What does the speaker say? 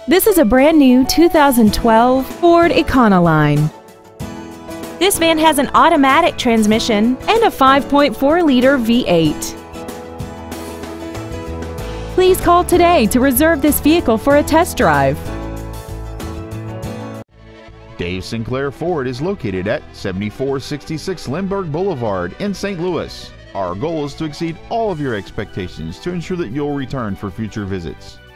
This is a brand new 2012 Ford Econoline. This van has an automatic transmission and a 5.4-liter V8. Please call today to reserve this vehicle for a test drive. Dave Sinclair Ford is located at 7466 Lindbergh Boulevard in St. Louis. Our goal is to exceed all of your expectations to ensure that you'll return for future visits.